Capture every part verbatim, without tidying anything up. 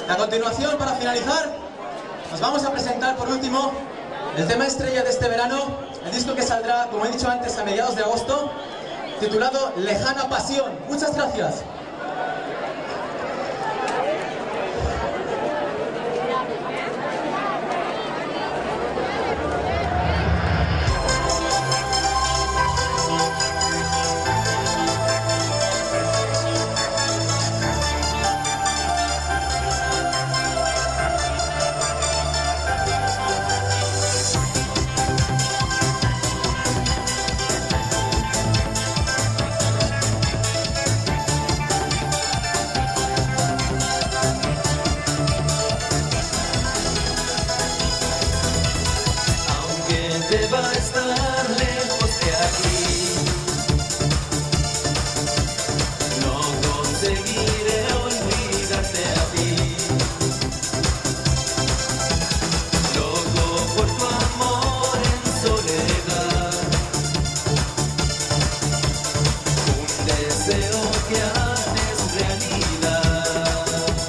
A continuación, para finalizar, nos vamos a presentar por último el tema estrella de este verano, el disco que saldrá, como he dicho antes, a mediados de agosto, titulado Lejana Pasión. Muchas gracias. Te va a estar lejos de aquí, no conseguiré olvidarte a ti, loco por tu amor en soledad, un deseo que haces realidad.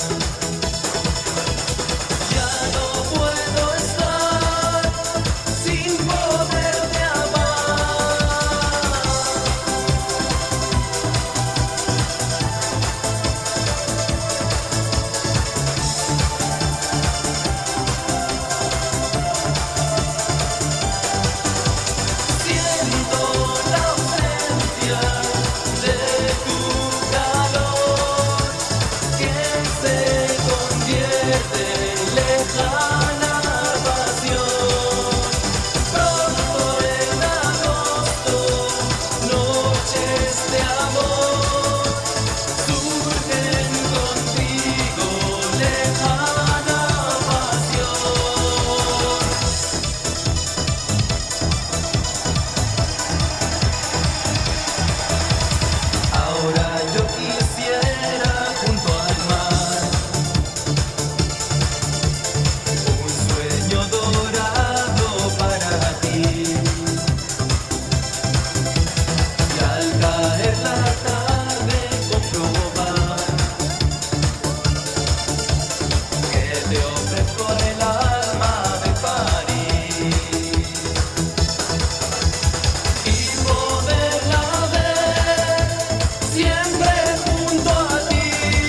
Ya no puedo estar sin poderte amar. Siento la ausencia de tu calor que se convierte en lejana pasión. Pronto en agosto, noches de amor surgen contigo, lejana pasión. Ahora yo quisiera junto al mar un sueño dorado para ti, y al caer la tarde comprobar que te ofrezco el alma de París y poderla ver siempre junto a ti.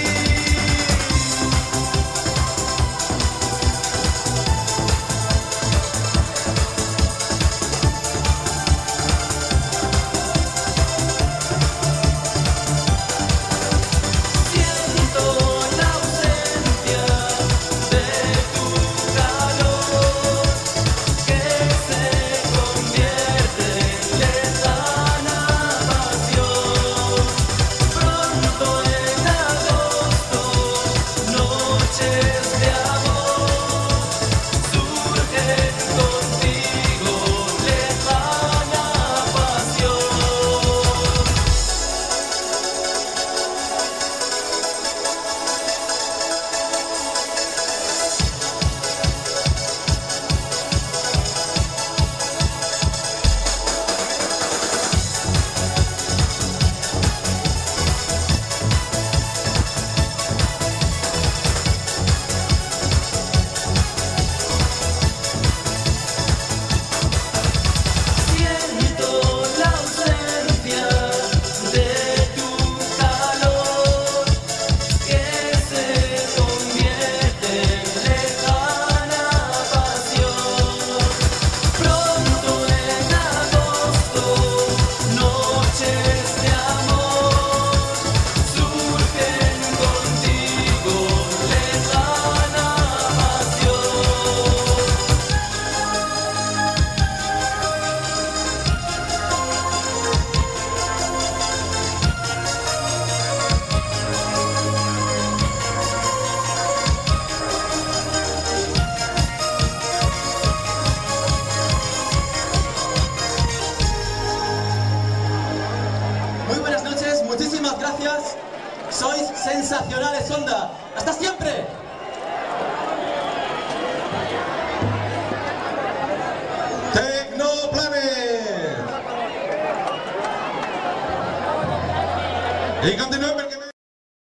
Siento la ausencia de tu calor que se convierte en lejana pasión. Pronto en agosto, noches de amor surgen contigo, lejana pasión. Siento la ausencia de tu calor que se convierte en lejana pasión. Pronto en agosto, noches de amor surgen contigo, lejana pasión. Muy buenas noches, muchísimas gracias. Sois sensacionales, Onda. ¡Hasta siempre!